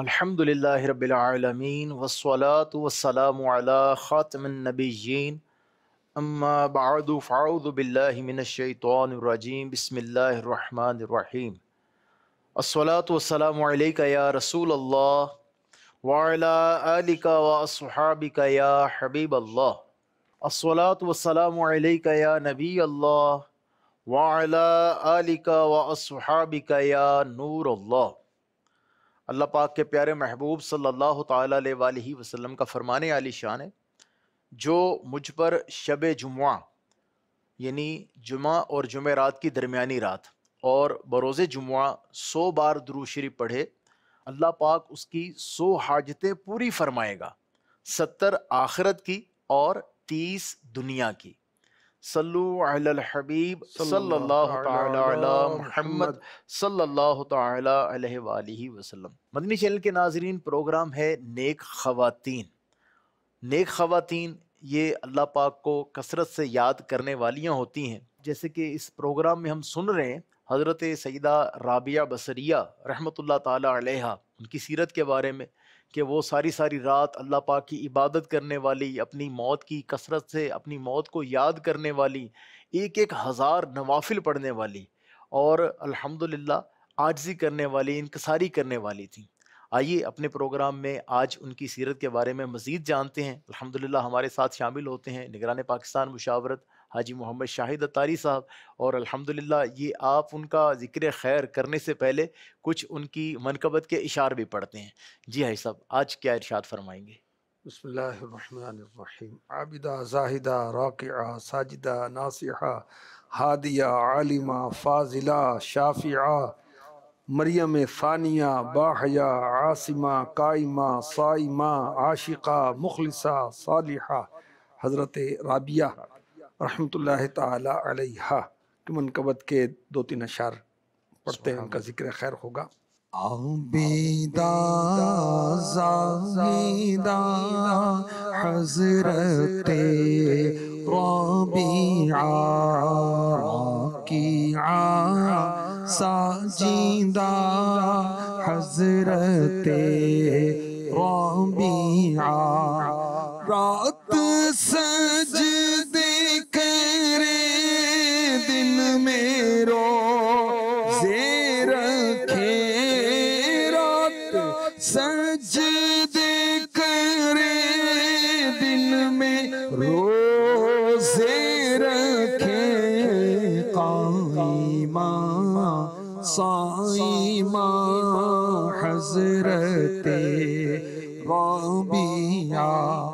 الحمدللہ رب العالمین والصلاة والسلام علی خاتم النبیین اما بعد فاعوذ باللہ من الشیطان الرجیم بسم اللہ الرحمن الرحیم الصلاة والسلام علیک یا رسول اللہ وعلی آلک واصحابک یا حبیب اللہ الصلاة والسلام علیک یا نبی اللہ وعلی آلک واصحابک یا نور اللہ۔ اللہ پاک کے پیارے محبوب صلی اللہ تعالیٰ علیہ وآلہ وسلم کا فرمانے عالی شان ہے، جو مجھ پر شب جمعہ یعنی جمعہ اور جمعرات کی درمیانی رات اور بروز جمعہ 100 بار درود شریف پڑھے، اللہ پاک اس کی 100 حاجتیں پوری فرمائے گا، 70 آخرت کی اور 30 دنیا کی۔ صلو علی الحبیب صلی اللہ تعالی علی محمد صلی اللہ تعالی علیہ وآلہ وسلم۔ مدنی چینل کے ناظرین، پروگرام ہے نیک خواتین۔ نیک خواتین یہ اللہ پاک کو کثرت سے یاد کرنے والیاں ہوتی ہیں، جیسے کہ اس پروگرام میں ہم سن رہے ہیں حضرت سیدہ رابعہ بصریہ رحمۃ اللہ تعالی علیہا، ان کی سیرت کے بارے میں کہ وہ ساری رات اللہ پاک کی عبادت کرنے والی، اپنی موت کی کثرت سے اپنی موت کو یاد کرنے والی، 1000 نوافل پڑھنے والی اور الحمدللہ عاجزی کرنے والی، انکساری کرنے والی تھیں۔ آئیے اپنے پروگرام میں آج ان کی سیرت کے بارے میں مزید جانتے ہیں۔ الحمدللہ ہمارے ساتھ شامل ہوتے ہیں نگران پاکستان مشاورت حاجی محمد شاہد اتاری صاحب، اور الحمدللہ یہ آپ ان کا ذکر خیر کرنے سے پہلے کچھ ان کی منقبت کے اشعار بھی پڑھتے ہیں۔ جی حاجی صاحب، آج کیا ارشاد فرمائیں گے؟ بسم اللہ الرحمن الرحیم۔ عابدہ زاہدہ راکعہ ساجدہ ناصحہ ہادیہ عالمہ فاضلہ شافعہ مریم ثانیہ باحیہ عاصمہ قائمہ صائمہ عاشقہ مخلصہ صالحہ حضرت رابعہ رحمۃ اللہ تعالی علیہا کی منقبت کے 2-3 اشعار پڑھتے ہیں، ان کا ذکر خیر ہوگا۔ عابدہ زاہدہ حضرت رابعہ راکعہ ساجدہ حضرت رابعہ رات سجدے کرے دن میں روزے رکھے، رات سجدے کرے دن میں روزے رکھے، قائمہ صائمہ حضرت رابعہ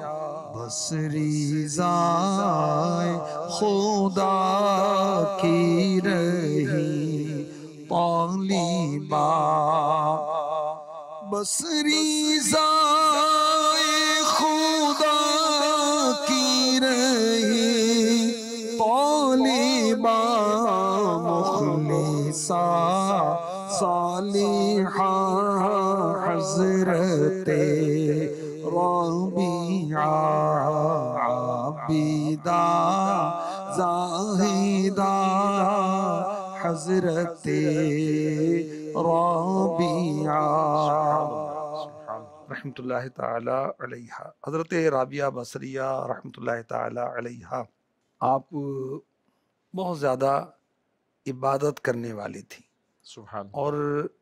بصری زائے خدا کی رہی طالبہ، بصری زائے خدا کی رہی طالبہ، مخلصہ صالحہ حضرت رابعہ عابدہ زاہدہ حضرت رابعہ رحمۃ اللہ تعالی علیہا۔ حضرت رابعہ بصریہ رحمۃ اللہ تعالی علیہا آپ بہت زیادہ عبادت کرنے والی تھی، سبحان۔ اور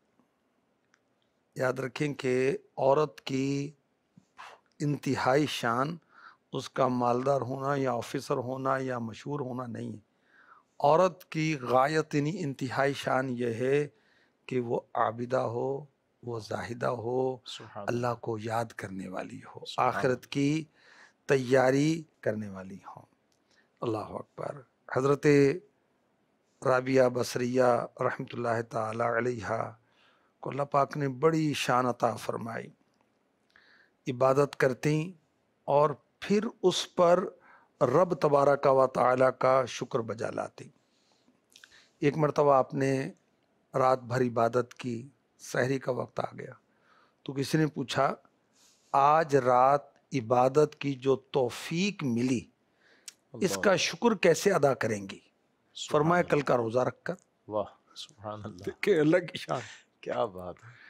یاد رکھیں کہ عورت کی انتہائی شان اس کا مالدار ہونا یا آفیسر ہونا یا مشہور ہونا نہیں ہے۔ عورت کی غایت یعنی انتہائی شان یہ ہے کہ وہ عابدہ ہو، وہ زاہدہ ہو، اللہ کو یاد کرنے والی ہو، آخرت کی تیاری کرنے والی ہو۔ اللہ اکبر۔ حضرت رابعہ بصریہ رحمۃ اللہ تعالی علیہا کو اللہ پاک نے بڑی شان عطا فرمائی، عبادت کرتی اور پھر اس پر رب تبارک و تعالی کا شکر بجا لاتی۔ ایک مرتبہ آپ نے رات بھر عبادت کی، سحری کا وقت آ گیا تو کسی نے پوچھا آج رات عبادت کی جو توفیق ملی اس کا شکر کیسے ادا کریں گی؟ فرمایا کل کا روزہ رکھ کر۔ واہ سبحان اللہ، کہ اللہ کی شان، کیا بات ہے۔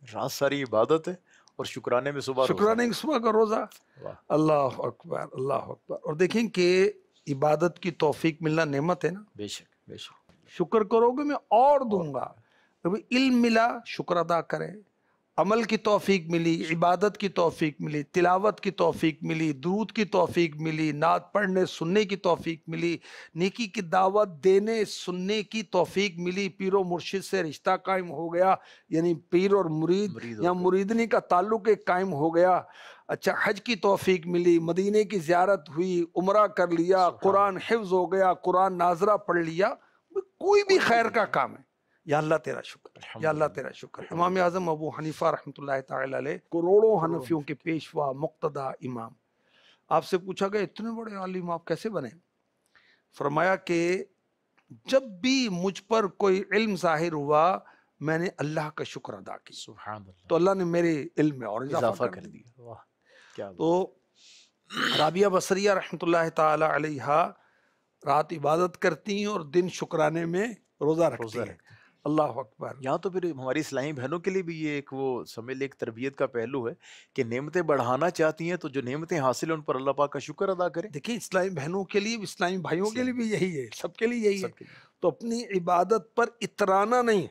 رات ساری عبادت ہے اور شکرانے میں صبح روزہ. شکرانے کی صبح کا روزہ. واہ. اللہ اکبر اللہ اکبر. اور دیکھیں کہ عبادت کی توفیق ملنا نعمت ہے نا. بے شک بے شک. شکر کرو گے میں اور دوں گا. کبھی علم ملا شکر ادا کریں، عمل کی توفیق ملی، عبادت کی توفیق ملی، تلاوت کی توفیق ملی، درود کی توفیق ملی، نعت پڑھنے سننے کی توفیق ملی، نیکی کی دعوت دینے سننے کی توفیق ملی، پیر و مرشد سے رشتہ قائم ہو گیا، یعنی پیر اور مرید یا مریدنی کا تعلق ایک قائم ہو گیا. اچھا حج کی توفیق ملی، مدینے کی زیارت ہوئی، عمرہ کر لیا، قرآن حفظ ہو گیا، قرآن ناظرہ پڑھ لیا. کوئی بھی خیر کا کام ہے، یا اللہ تیرا شکر، یا اللہ تیرا شکر. امام اعظم ابو حنیفہ رحمۃ اللہ تعالی علیہ کروڑوں حنفیوں کے پیشوا مقتدا امام. آپ سے پوچھا گیا اتنے بڑے عالم آپ کیسے بنے؟ فرمایا کہ جب بھی مجھ پر کوئی علم ظاہر ہوا میں نے اللہ کا شکر ادا کیا، سبحان اللہ، تو اللہ نے میرے علم میں اور اضافہ کر دیا. واہ کیا. تو رابعہ بصریہ رحمۃ اللہ تعالی علیہ رات عبادت کرتی ہیں اور دن شکرانے میں روزہ رکھتی ہیں. اللہ اکبر. یہاں تو پھر ہماری اسلامی بہنوں کے لیے بھی یہ ایک وہ سمجھ لے ایک تربیت کا پہلو ہے کہ نعمتیں بڑھانا چاہتی ہیں تو جو نعمتیں حاصل ہیں ان پر اللہ پاک کا شکر ادا کریں. دیکھیں اسلامی بہنوں کے لیے، اسلامی بھائیوں کے لیے بھی یہی ہے، سب کے لیے یہی ہے. تو اپنی عبادت پر اترانا نہیں.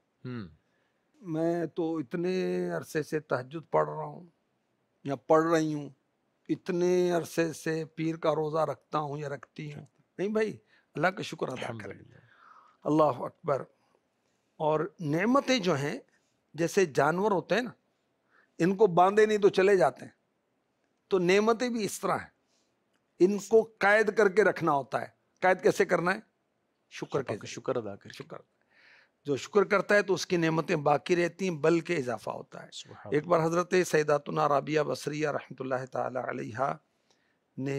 میں تو اتنے عرصے سے تہجد پڑھ رہا ہوں یا پڑھ رہی ہوں، اتنے عرصے سے پیر کا روزہ رکھتا ہوں یا رکھتی ہوں. نہیں بھائی، اللہ کا شکر ادا کریں. اللہ اکبر. اور نعمتیں جو ہیں جیسے جانور ہوتے ہیں نا، ان کو باندھے نہیں تو چلے جاتے ہیں، تو نعمتیں بھی اس طرح ہیں، ان کو قید کر کے رکھنا ہوتا ہے. قید کیسے کرنا ہے؟ شکر کے شکر ادا کریں. شکر جو شکر کرتا ہے تو اس کی نعمتیں باقی رہتی ہیں بلکہ اضافہ ہوتا ہے. ایک بار حضرت سیداتنا رابعہ بصریہ رحمۃ اللہ تعالی علیہ نے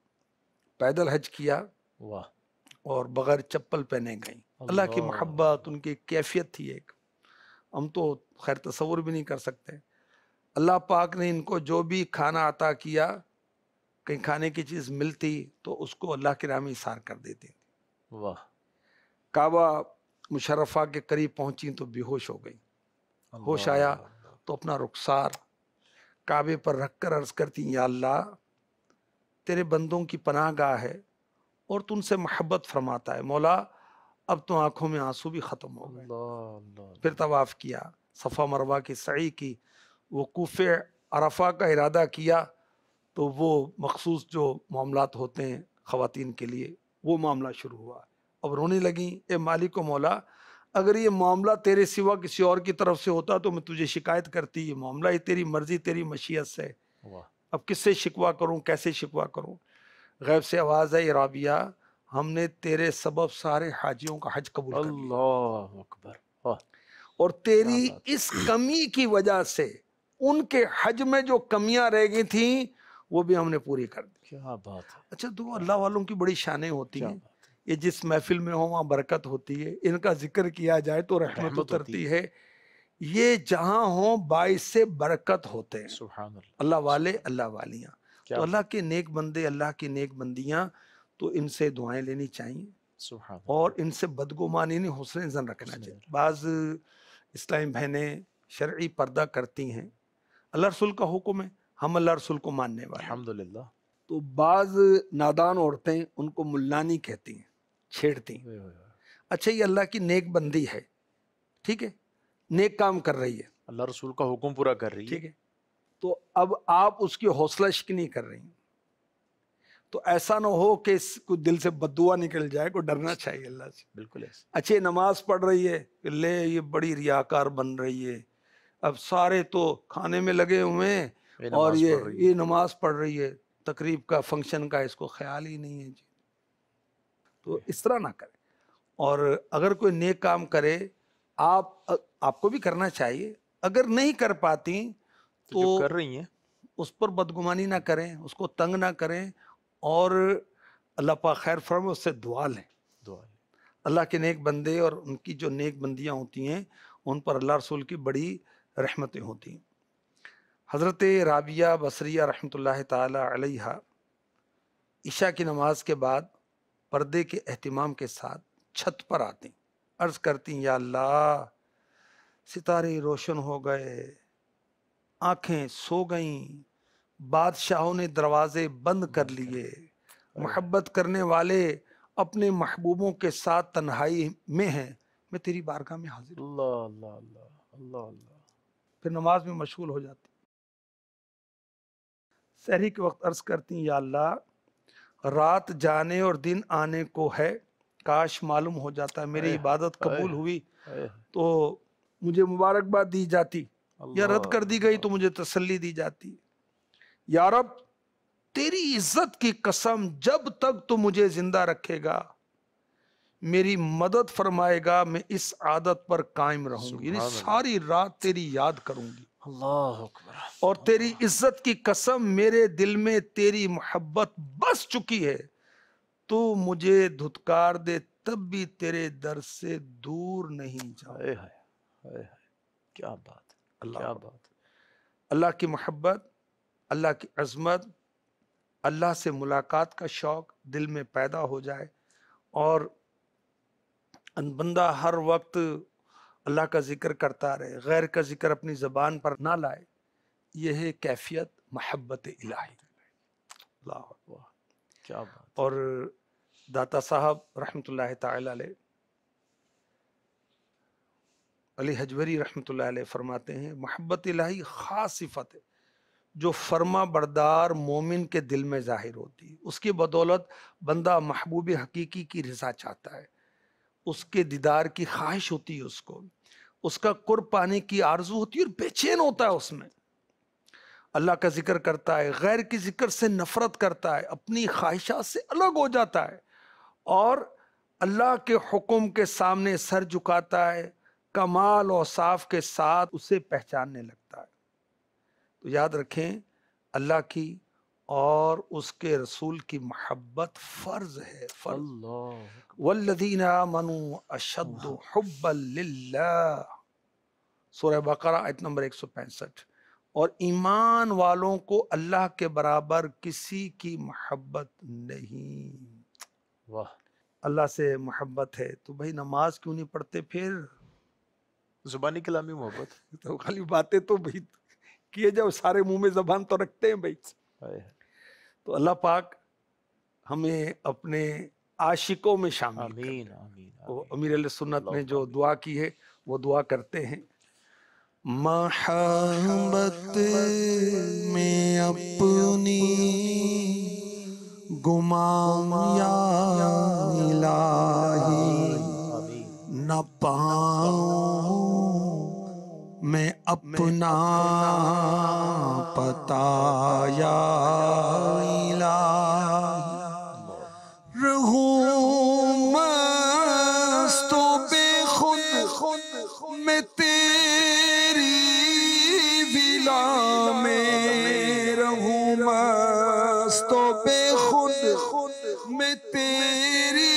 پیدل حج کیا اور بغیر چپل پہنے گئیں. اللہ کی محبت، ان کی کیفیت تھی ایک، ہم تو خیر تصور بھی نہیں کر سکتے. اللہ پاک نے ان کو جو بھی کھانا عطا کیا، کہیں کھانے کی چیز ملتی تو اس کو اللہ کی راہ میں اثار کر دیتی. واہ. کعبہ مشرفہ کے قریب پہنچی تو بے ہوش ہو گئی. ہوش آیا تو اپنا رخسار کعبے پر رکھ کر عرض کرتی، یا اللہ تیرے بندوں کی پناہ گاہ ہے اور تو ان سے محبت فرماتا ہے، مولا اب تو آنکھوں میں آنسو بھی ختم ہو گئے. پھر طواف کیا، صفا مروہ کی سعی کی، وقوف عرفہ کا ارادہ کیا تو وہ مخصوص جو معاملات ہوتے ہیں خواتین کے لیے وہ معاملہ شروع ہوا. اب رونے لگیں، اے مالک و مولا اگر یہ معاملہ تیرے سوا کسی اور کی طرف سے ہوتا تو میں تجھے شکایت کرتی، یہ معاملہ ہی تیری مرضی تیری مشیت سے. اب کس سے شکوہ کروں، کیسے شکوہ کروں؟ غیب سے آواز ہے، رابعہ ہم نے تیرے سبب سارے حاجیوں کا حج قبول کر لیا. اللہ اکبر. اور تیری اس کمی کی وجہ سے ان کے حج میں جو کمیاں رہ گئی تھیں وہ بھی ہم نے پوری کر دی. کیا بات ہے. اچھا تو اللہ والوں کی بڑی شانیں ہوتی ہیں. یہ جس محفل میں ہو وہاں برکت ہوتی ہے، ان کا ذکر کیا جائے تو رحمت اترتی ہے. یہ جہاں ہوں باعث سے برکت ہوتے ہیں. سبحان اللہ. اللہ والے، اللہ والیاں، تو اللہ کے نیک بندے، اللہ کی نیک بندیاں، تو ان سے دعائیں لینی چاہیے اور ان سے بدگمانی نہیں، حسن ظن رکھنا چاہیے. بعض اسلامی بہنیں شرعی پردہ کرتی ہیں، اللہ رسول کا حکم ہے، ہم اللہ رسول کو ماننے والے الحمدللہ. تو بعض نادان عورتیں ان کو ملانی کہتی ہیں، چھیڑتی ہیں. اچھا یہ اللہ کی نیک بندی ہے، ٹھیک ہے، نیک کام کر رہی ہے، اللہ رسول کا حکم پورا کر رہی ہے، ٹھیک ہے، تو اب آپ اس کی حوصلہ شکنی کر رہی ہیں، تو ایسا نہ ہو کہ اس کو دل سے بددعا نکل جائے. کو ڈرنا چاہیے اللہ سے. بالکل ایسا. اچھے نماز پڑھ رہی ہے کہ لے یہ بڑی ریاکار بن رہی ہے، اب سارے تو کھانے میں لگے ہوئے ہیں اور یہ نماز پڑھ رہی ہے، تقریب کا فنکشن کا اس کو خیال ہی نہیں ہے جی. تو اس طرح نہ کرے. اور اگر کوئی نیک کام کرے آپ کو بھی کرنا چاہیے، اگر نہیں کر پاتی تو کر رہی ہیں اس پر بدگمانی نہ کریں، اس کو تنگ نہ کریں، اور اللہ پاک خیر فرمائے، اس سے دعا لیں. اللہ کے نیک بندے اور ان کی جو نیک بندیاں ہوتی ہیں ان پر اللہ رسول کی بڑی رحمتیں ہوتی ہیں. حضرت رابعہ بصریہ رحمۃ اللہ تعالی علیہ عشاء کی نماز کے بعد پردے کے اہتمام کے ساتھ چھت پر آتی، عرض کرتی، یا اللہ ستارے روشن ہو گئے، آنکھیں سو گئیں، بادشاہوں نے دروازے بند کر لیے، محبت کرنے والے اپنے محبوبوں کے ساتھ تنہائی میں ہیں، میں تیری بارگاہ میں حاضر ہوں۔ اللہ اللہ اللہ اللہ اللہ۔ پھر نماز میں مشغول ہو جاتی، سحری کے وقت عرض کرتی ہیں یا اللہ رات جانے اور دن آنے کو ہے، کاش معلوم ہو جاتا میری عبادت قبول ہوئی تو مجھے مبارکباد دی جاتی، یا رد کر دی گئی تو مجھے تسلی دی جاتی۔ یا رب تیری عزت کی قسم جب تک تو مجھے زندہ رکھے گا میری مدد فرمائے گا، میں اس عادت پر قائم رہوں گی، یعنی ساری رات تیری یاد کروں گی۔ اللہ اکبر۔ اور تیری عزت کی قسم میرے دل میں تیری محبت بس چکی ہے، تو مجھے دھتکار دے تب بھی تیرے در سے دور نہیں جاؤں۔ کیا بات، اللہ کیا بات۔ اللہ کی محبت، اللہ کی عظمت، اللہ سے ملاقات کا شوق دل میں پیدا ہو جائے اور بندہ ہر وقت اللہ کا ذکر کرتا رہے، غیر کا ذکر اپنی زبان پر نہ لائے، یہ ہے کیفیت محبت الہی۔ اللہ اکبر، کیا بات۔ اور داتا صاحب رحمۃ اللہ تعالی علیہ، علی حجوری رحمۃ اللہ علیہ فرماتے ہیں محبت الہی خاص صفت ہے جو فرما بردار مومن کے دل میں ظاہر ہوتی ہے، اس کی بدولت بندہ محبوب حقیقی کی رضا چاہتا ہے، اس کے دیدار کی خواہش ہوتی ہے، اس کا قرب پانے کی آرزو ہوتی ہے اور بے چین ہوتا ہے، اس میں اللہ کا ذکر کرتا ہے، غیر کی ذکر سے نفرت کرتا ہے، اپنی خواہشات سے الگ ہو جاتا ہے اور اللہ کے حکم کے سامنے سر جھکاتا ہے، کمال و صاف کے ساتھ اسے پہچاننے لگتا ہے۔ تو یاد رکھیں اللہ کی اور اس کے رسول کی محبت فرض ہے، فرض۔ والذین آمنوا اشد حبا للہ، سورہ بقرہ آیت نمبر 165۔ اور ایمان والوں کو اللہ کے برابر کسی کی محبت نہیں۔ واہ، اللہ سے محبت ہے تو بھائی نماز کیوں نہیں پڑھتے؟ پھر زبانی کلامی محبت تو خالی باتیں تو بھائی کیے جاؤ، سارے منہ میں زبان تو رکھتے ہیں بھائی۔ تو اللہ پاک ہمیں اپنے عاشقوں میں شامل آمین کرے۔ آمین۔ امیر علیہ سنت نے جو دعا کی ہے وہ دعا کرتے ہیں، محبت میں اپنی گمان یا الہی نہ پاؤں میں اپنا پتا یا الہی، رہوں مست و بے خود میں تیری ولا میں، رہوں مست و بے خود میں تیری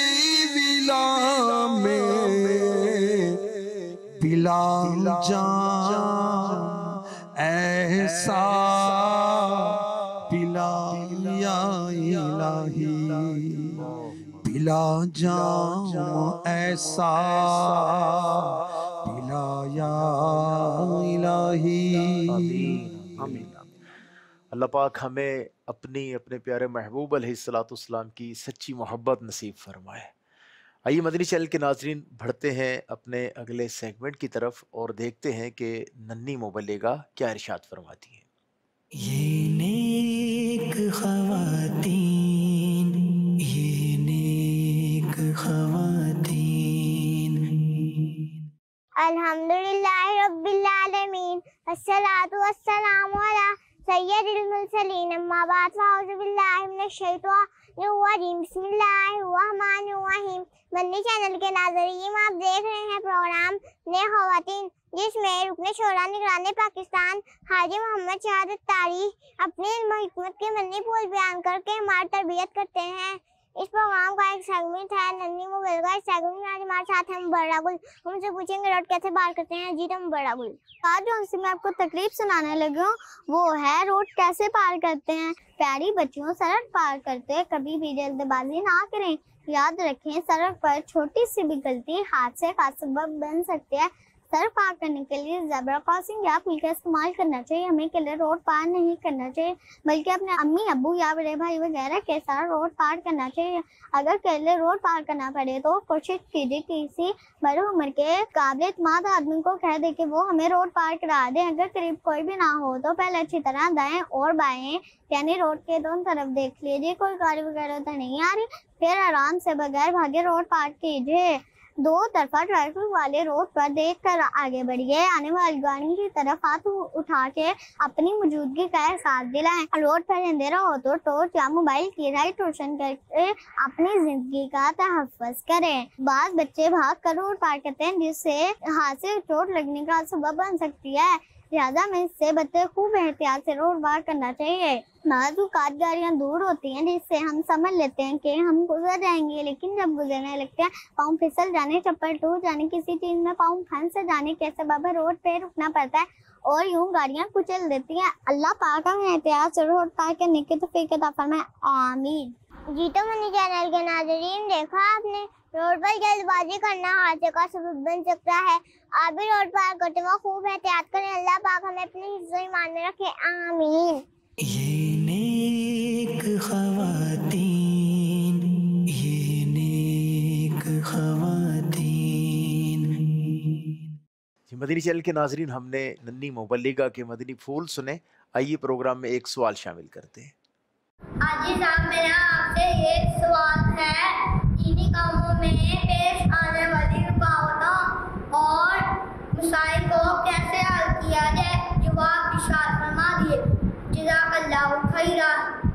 ولا میں، بلال جان ایسا پلا یا الہی، پلا جان ایسا پلا یا الہی۔ آمین۔ اللہ پاک ہمیں اپنے پیارے محبوب علیہ الصلوۃ والسلام کی سچی محبت نصیب فرمائے۔ آئیے مدنی چینل کے ناظرین بڑھتے ہیں اپنے اگلے سیگمنٹ کی طرف اور دیکھتے ہیں کہ ننھی مبلغہ کیا ارشاد فرماتی ہیں۔ یہ نیک خواتین، یہ نیک خواتین۔ الحمدللہ رب العالمین، والصلاة والسلام علی سید المرسلین، اما بعد فاعوذ باللہ من الشیطان الرجیم، بسم اللہ الرحمن الرحیم۔ مدنی چینل کے ناظرین، آپ دیکھ رہے ہیں پروگرام نئے خواتین، جس میں رکن شورا نگران پاکستان حاجی شہید اتاری اپنے علم و حکمت کے مدنی پھول بیان کر کے ہماری تربیت کرتے ہیں۔ اس پروگرام کا ایک سیگمنٹ ہے ننھی مبلغہ۔ اس سیگمنٹ میں آج ہمارے ساتھ ہیں مبرہ گل، ہم سے پوچھیں گے روڈ کیسے پار کرتے ہیں۔ جی تو مبرہ گل، آج جو ہم سے میں آپ کو تقریب سنانے لگی ہوں وہ ہے روڈ کیسے پار کرتے ہیں۔ پیاری بچیوں، سڑک پار کرتے کبھی بھی جلد بازی نہ کریں، یاد رکھیں سڑک پر چھوٹی سی بھی غلطی حادثے کا سبب بن سکتی ہے۔ سڑک پار کرنے کے لیے زیبرا کراسنگ یا پل کا استعمال کرنا چاہیے. ہمیں اکیلے روڈ پار نہیں کرنا چاہیے بلکہ اپنے امی ابو یا بڑے بھائی وغیرہ کے ساتھ روڈ پار کرنا چاہیے. اگر اکیلے روڈ پار کرنا پڑے تو کوشش کیجیے کسی بڑے عمر کے قابل اعتماد آدمی کو کہہ دے کہ وہ ہمیں روڈ پار کرا دیں. اگر قریب کوئی بھی نہ ہو تو پہلے اچھی طرح دائیں اور بائیں یعنی روڈ کے دونوں طرف دیکھ لیجیے کوئی گاڑی وغیرہ تو نہیں آ رہی, پھر آرام سے بغیر بھاگے روڈ پار کیجیے. دو طرفہ ٹریفک والے روڈ پر دیکھ کر آگے بڑھیے. آنے والی گاڑی کی طرف ہاتھ اٹھا کے اپنی موجودگی کا احساس دلائیں. روڈ پر اندھیرا ہو تو ٹارچ یا موبائل کی لائٹ روشن کر کے اپنی زندگی کا تحفظ کریں. بعض بچے بھاگ کر روڈ پار کرتے ہیں جس سے ہاتھ سے چوٹ لگنے کا سبب بن سکتی ہے, لہٰذا میں اس سے بچے خوب احتیاط سے روڈ پار کرنا چاہیے. بعض اوقات گاڑیاں دور ہوتی ہیں جس سے ہم سمجھ لیتے ہیں کہ ہم گزر جائیں گے, لیکن جب گزرنے لگتے ہیں پاؤں پھسل جانے, چپل ٹوٹ جانے, کسی چیز میں پاؤں پھنس جانے کے سبب روڈ پہ رکنا پڑتا ہے اور یوں گاڑیاں کچل دیتی ہیں. اللہ پاک ہمیں احتیاط سے روڈ پار کرنے کی توفیق عطا فرمائے, آمین. جی تو مدنی چینل کے ناظرین, دیکھا آپ نے روڈ پر جلد بازی کرنا حادثے کا سبب بن سکتا ہے. آپ بھی روڈ پار کرتے وقت خوب احتیاط کریں. اللہ پاک ہمیں اپنے حفظ و ایمان میں رکھے, آمین. یہ نیک خواتین, یہ نیک خواتین. جی مدنی چینل کے ناظرین, ہم نے ننھی مبلغہ کے مدنی پھول سنے. آئیے پروگرام میں ایک سوال شامل کرتے ہیں. حاجی صاحب, میرا آپ سے یہ سوال ہے, دینی کاموں میں پیش آنے والی رکاوٹوں اور مسائل کو کیسے حل کیا جائے؟ جواب ارشاد فرما دیے, جزاک اللہ خیرا.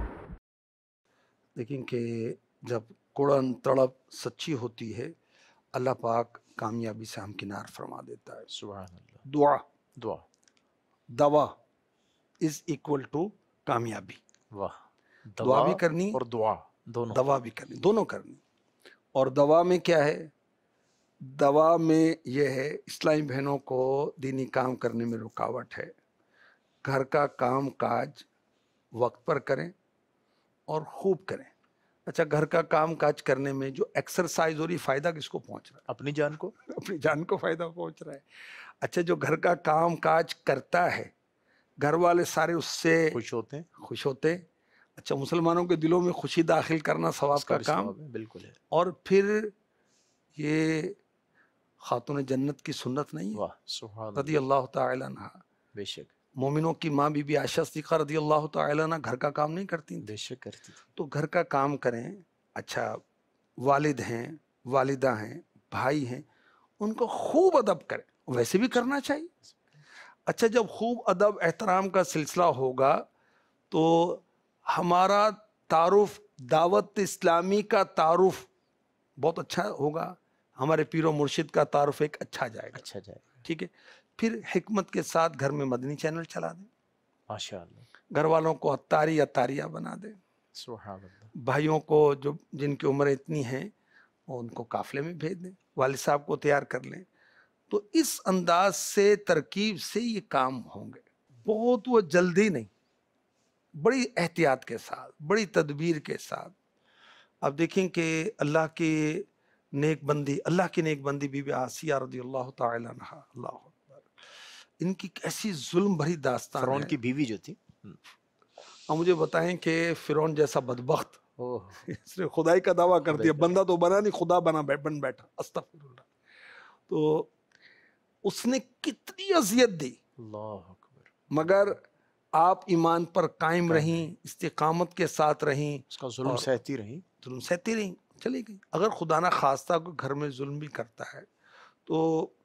لیکن کہ جب کوڑن تڑپ سچی ہوتی ہے اللہ پاک کامیابی سے ہمکنار فرما دیتا ہے. سبحان اللہ. دعا دعا از ایکول ٹو کامیابی. واہ, دعا بھی کرنی اور دعا دونوں, دوا بھی کرنی, دونوں کرنی. اور دوا میں کیا ہے؟ دوا میں یہ ہے اسلامی بہنوں کو دینی کام کرنے میں رکاوٹ ہے. گھر کا کام کاج وقت پر کریں اور خوب کریں. اچھا, گھر کا کام کاج کرنے میں جو ایکسرسائز ہو رہی, فائدہ کس کو پہنچ رہا ہے؟ اپنی جان کو, اپنی جان کو فائدہ پہنچ رہا ہے. اچھا, جو گھر کا کام کاج کرتا ہے گھر والے سارے اس سے خوش ہوتے ہیں. اچھا, مسلمانوں کے دلوں میں خوشی داخل کرنا ثواب کا کام بالکل ہے. اور پھر یہ خاتون جنت کی سنت نہیں ہے؟ واہ, سبحان رضی اللہ تعالی عنہ. بے شک, مومنوں کی ماں بی بی عائشہ صدیقہ رضی اللہ تعالی عنہ گھر کا کام نہیں کرتی تھیں. بے شک کرتی تھی. تو گھر کا کام کریں. اچھا, والد ہیں, والدہ ہیں, بھائی ہیں, ان کو خوب ادب کریں, ویسے بھی کرنا چاہیے. اچھا, جب خوب ادب احترام کا سلسلہ ہوگا تو ہمارا تعارف, دعوت اسلامی کا تعارف بہت اچھا ہوگا, ہمارے پیر و مرشد کا تعارف ایک اچھا جائے گا. ٹھیک ہے. پھر حکمت کے ساتھ گھر میں مدنی چینل چلا دیں. ماشاء اللہ. گھر والوں کو اتاری اتاریہ بنا دیں. سبحان اللہ. بھائیوں کو جو جن کی عمر اتنی ہیں وہ ان کو قافلے میں بھیج دیں. والد صاحب کو تیار کر لیں. تو اس انداز سے ترکیب سے یہ کام ہوں گے. بہت وہ جلدی نہیں, بڑی احتیاط کے ساتھ, بڑی تدبیر کے ساتھ. اب دیکھیں کہ اللہ کی نیک بندی بی بی آسیہ رضی اللہ تعالی عنہ, اللہ اکبر, ان کی کیسی ظلم بھری داستان ہے. فرعون کی بیوی جو تھی. اب مجھے بتائیں کہ فرعون جیسا بدبخت اس نے خدائی کا دعویٰ کر دیا, بندہ تو بنا نہیں, خدا بن بیٹھا, استغفر اللہ. تو اس نے کتنی اذیت دی, اللہ اکبر, مگر آپ ایمان پر قائم رہیں, استقامت کے ساتھ رہیں, اس کا ظلم سہتی رہیں, چلی گئی. اگر خدا نہ خواستہ کو گھر میں ظلم بھی کرتا ہے تو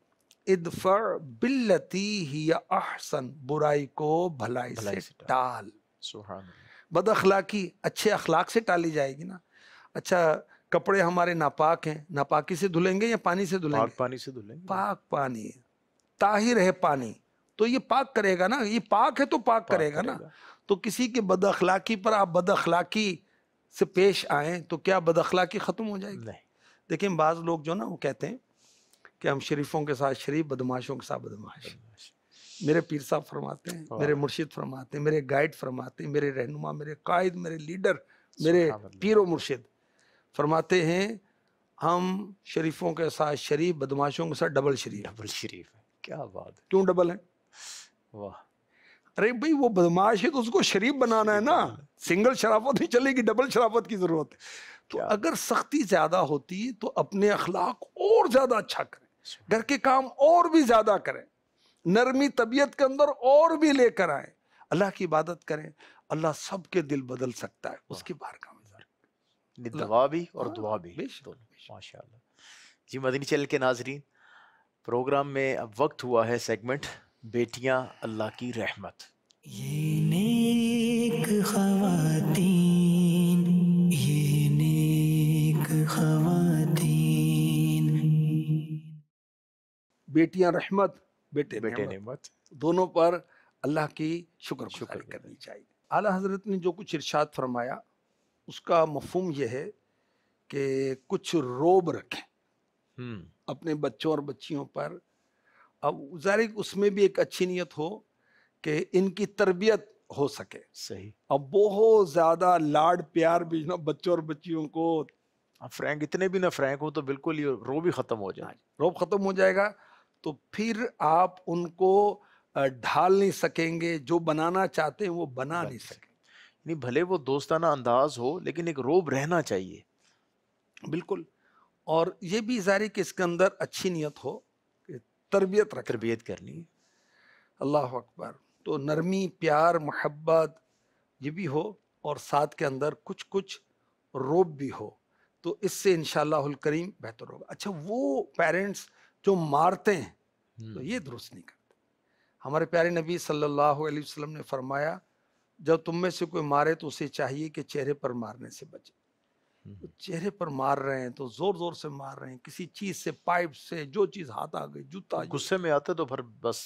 ادفع باللتی ہی احسن, برائی کو بھلائی سے ٹال. سبحان اللہ. بد اخلاقی اچھے اخلاق سے ٹالی جائے گی نا. اچھا, کپڑے ہمارے ناپاک ہیں, ناپاکی سے دھلیں گے یا پانی سے دھلیں گے؟ پاک پانی سے دھلیں گے. پاک پانی, طاہر ہے پانی, تو یہ پاک کرے گا نا. یہ پاک ہے تو پاک کرے گا نا. تو کسی کے بد اخلاقی پر آپ بد اخلاقی سے پیش آئیں تو کیا بد اخلاقی ختم ہو جائے گی؟ نہیں. دیکھیں بعض لوگ جو نا وہ کہتے ہیں کہ ہم شریفوں کے ساتھ شریف, بدماشوں کے ساتھ بدماش. میرے پیر صاحب فرماتے ہیں, میرے مرشد فرماتے ہیں, میرے گائیڈ فرماتے ہیں, میرے رہنما, میرے قائد, میرے لیڈر, میرے پیر و مرشد فرماتے ہیں ہم شریفوں کے ساتھ شریف, بدماشوں کے ساتھ ڈبل شریف. کیا بات ہے، کیوں ڈبل ہیں؟ واہ، ارے بھائی وہ بدماش ہے تو اس کو شریف بنانا ہے نا، سنگل شرافت نہیں چلے گی، ڈبل شرافت کی ضرورت ہے. تو اگر سختی زیادہ ہوتی تو اپنے اخلاق اور زیادہ اچھا کریں، گھر کے کام اور بھی زیادہ کریں، نرمی طبیعت کے اندر اور بھی لے کر آئیں، اللہ کی عبادت کریں. اللہ سب کے دل بدل سکتا ہے اس کی بارگاہ میں. دعا بھی اور دعا بھی بے شک. دونوں. ماشاء اللہ. جی مدنی چینل کے ناظرین، پروگرام میں اب وقت ہوا ہے سیگمنٹ بیٹیاں اللہ کی رحمت. یہ نیک خواتین، یہ نیک خواتین. بیٹیاں رحمت، بیٹے بیٹے نعمت، نعمت. دونوں پر اللہ کی شکر کرنی چاہیے. اعلیٰ حضرت نے جو کچھ ارشاد فرمایا اس کا مفہوم یہ ہے کہ کچھ روب رکھیں اپنے بچوں اور بچیوں پر. اب ظاہر اس میں بھی ایک اچھی نیت ہو کہ ان کی تربیت ہو سکے. صحیح. اب بہت زیادہ لاڈ پیار بھی نا بچوں اور بچیوں کو، فرینک اتنے بھی نہ فرینک ہو تو بالکل یہ رو بھی ختم ہو جائے. روب ختم ہو جائے گا تو پھر آپ ان کو ڈھال نہیں سکیں گے، جو بنانا چاہتے ہیں وہ بنا نہیں سکیں. نہیں بھلے وہ دوستانہ انداز ہو لیکن ایک روب رہنا چاہیے. بالکل. اور یہ بھی ظاہر کہ اس کے اندر اچھی نیت ہو کہ تربیت کرنی. اللہ اکبر. تو نرمی، پیار، محبت یہ بھی ہو اور ساتھ کے اندر کچھ روب بھی ہو، تو اس سے انشاءاللہ الکریم بہتر ہوگا. اچھا وہ پیرنٹس جو مارتے ہیں تو یہ درست نہیں کرتے. ہمارے پیارے نبی صلی اللہ علیہ وسلم نے فرمایا جب تم میں سے کوئی مارے تو اسے چاہیے کہ چہرے پر مارنے سے بچے. تو چہرے پر مار رہے ہیں تو زور زور سے مار رہے ہیں، کسی چیز سے، پائپ سے، جو چیز ہاتھ آ گئی، جوتا، غصے میں آتے تو پھر بس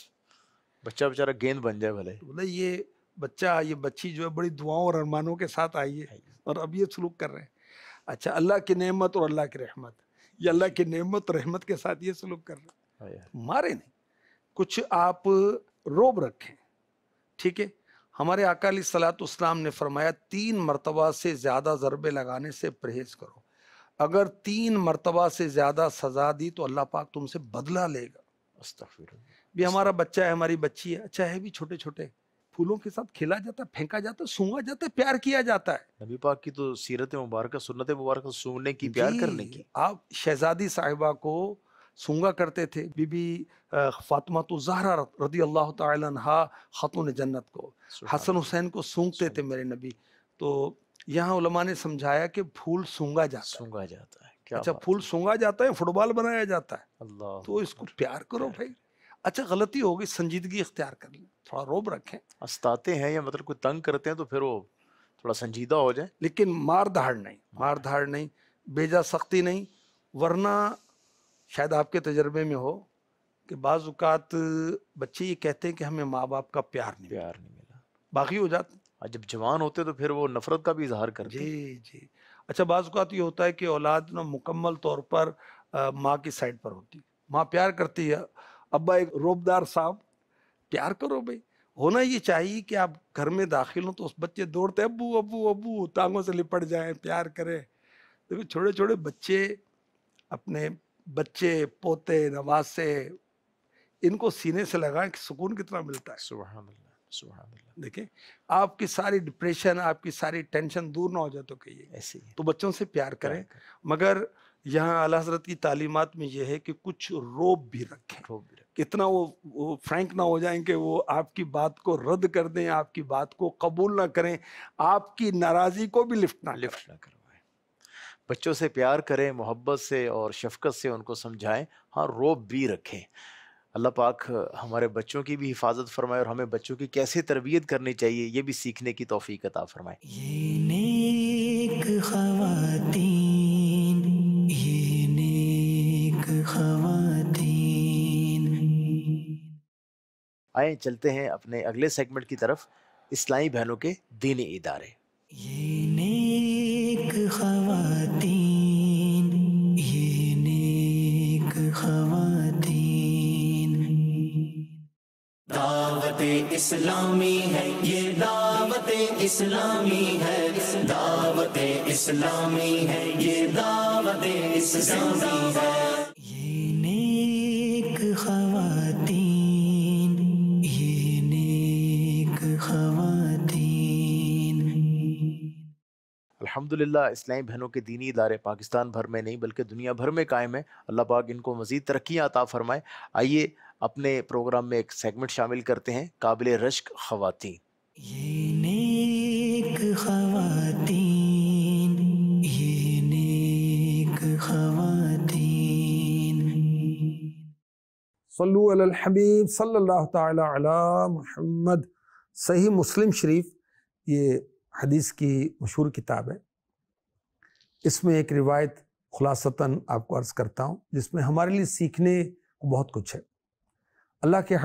بچہ بیچارہ گیند بن جائے. بھلے بولے یہ بچہ، یہ بچی جو ہے بڑی دعاؤں اور ارمانوں کے ساتھ آئی ہے اور اب یہ سلوک کر رہے ہیں. اچھا اللہ کی نعمت اور اللہ کی رحمت، یہ اللہ کی نعمت اور رحمت کے ساتھ یہ سلوک کر رہے ہیں، مارے نہیں. کچھ آپ روب رکھیں. ٹھیک ہے. ہمارے آقا علیہ الصلوۃ والسلام نے فرمایا 3 مرتبہ سے زیادہ ضربے لگانے سے پرہیز کرو. اگر 3 مرتبہ سے زیادہ سزا دی تو اللہ پاک تم سے بدلہ لے گا. استغفر اللہ. بھی ہمارا بچہ ہے، ہماری بچی ہے، اچھا ہے بھی چھوٹے چھوٹے پھولوں کے ساتھ کھیلا جاتا ہے، پھینکا جاتا ہے، سونگا جاتا ہے، پیار کیا جاتا ہے. نبی پاک کی تو سیرت مبارکہ، سنت مبارکہ سونگنے کی، پیار کرنے کی. آپ شہزادی صاحبہ کو سونگا کرتے تھے. بی بی فاطمہ الزہرا رضی اللہ تعالی عنہا خاتون جنت کو، حسن حسین کو سونگتے تھے میرے نبی. تو یہاں علماء نے سمجھایا کہ پھول سونگا جاتا ہے. اچھا پھول سونگا جاتا ہے، فٹ بال بنایا جاتا ہے، اللہ تو اس کو پیار کرو بھائی. اچھا غلطی ہوگی، سنجیدگی اختیار کر لیں، تھوڑا روب رکھیں. استاتے ہیں یا مطلب کوئی تنگ کرتے ہیں تو پھر وہ تھوڑا سنجیدہ ہو جائے، لیکن مار دھاڑ نہیں، بیجا سختی نہیں. ورنہ شاید آپ کے تجربے میں ہو کہ بعض اوقات بچے یہ کہتے ہیں کہ ہمیں ماں باپ کا پیار نہیں ملا، باقی ہو جاتا. جب جوان ہوتے تو پھر وہ نفرت کا بھی اظہار کرتے. جی. اچھا بعض اوقات یہ ہوتا ہے کہ اولاد مکمل طور پر ماں کی سائڈ پر ہوتی، ماں پیار کرتی ہے، ابا ایک روبدار صاحب. پیار کرو بھائی. ہونا یہ چاہیے کہ آپ گھر میں داخل ہوں تو اس بچے دوڑتے ابو ابو ابو، ٹانگوں سے لپٹ جائیں، پیار کریں. دیکھو چھوٹے چھوٹے بچے، اپنے بچے پوتے نواسے، ان کو سینے سے لگائیں کہ سکون کتنا ملتا ہے. سبحان اللہ، سبحان اللہ. دیکھیں آپ کی ساری ڈپریشن، آپ کی ساری ٹینشن دور نہ ہو جائے تو کہیے ایسے ہی تو بچوں سے پیار کریں. مگر یہاں اعلیٰ حضرت کی تعلیمات میں یہ ہے کہ کچھ روب بھی رکھیں. اتنا وہ فرینک نہ ہو جائیں کہ وہ آپ کی بات کو رد کر دیں، آپ کی بات کو قبول نہ کریں، آپ کی ناراضی کو بھی لفٹ نہ کروائیں. بچوں سے پیار کریں، محبت سے اور شفقت سے ان کو سمجھائیں. ہاں روب بھی رکھیں. اللہ پاک ہمارے بچوں کی بھی حفاظت فرمائے اور ہمیں بچوں کی کیسے تربیت کرنی چاہیے یہ بھی سیکھنے کی توفیق عطا فرمائے. یہ نیک خواتین، یہ نیک خواتین. آئیں چلتے ہیں اپنے اگلے سیگمنٹ کی طرف، اسلامی بہنوں کے دینی ادارے. یہ نیک خواتین، یہ نیک خواتین. دعوت اسلامی ہے، یہ دعوت اسلامی ہے، دعوت اسلامی ہے، یہ دعوت اسلامی ہے. یہ نیک خواتین، الحمدللہ اسلامی بہنوں کے دینی ادارے پاکستان بھر میں نہیں بلکہ دنیا بھر میں قائم ہیں. اللہ پاک ان کو مزید ترقیاں عطا فرمائے. آئیے اپنے پروگرام میں ایک سیگمنٹ شامل کرتے ہیں، قابل رشک خواتین. یہ نیک خواتین، یہ نیک خواتین. صلو علی الحبیب صلی اللہ تعالی علی محمد. صحیح مسلم شریف یہ حدیث کی مشہور کتاب ہے. اس میں ایک روایت خلاصتاً آپ کو عرض کرتا ہوں جس میں ہمارے لیے سیکھنے کو بہت کچھ ہے. اللہ کے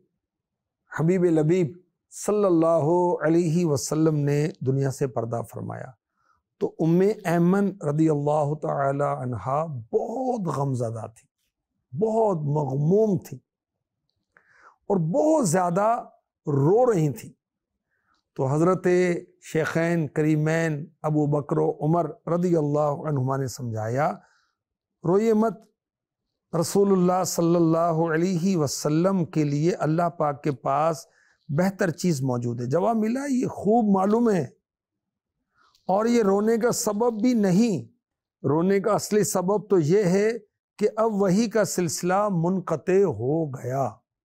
حبیب لبیب صلی اللہ علیہ وسلم نے دنیا سے پردہ فرمایا تو ایمن رضی اللہ تعالی عنہا بہت غمزدہ تھی، بہت مغموم تھی اور بہت زیادہ رو رہی تھی. تو حضرت شیخین کریمین ابو بکر و عمر رضی اللہ عنہما نے سمجھایا روئیے مت، رسول اللہ صلی اللہ علیہ وسلم کے لیے اللہ پاک کے پاس بہتر چیز موجود ہے. جواب ملا یہ خوب معلوم ہے، اور یہ رونے کا سبب بھی نہیں. رونے کا اصلی سبب تو یہ ہے کہ اب وحی کا سلسلہ منقطع ہو گیا.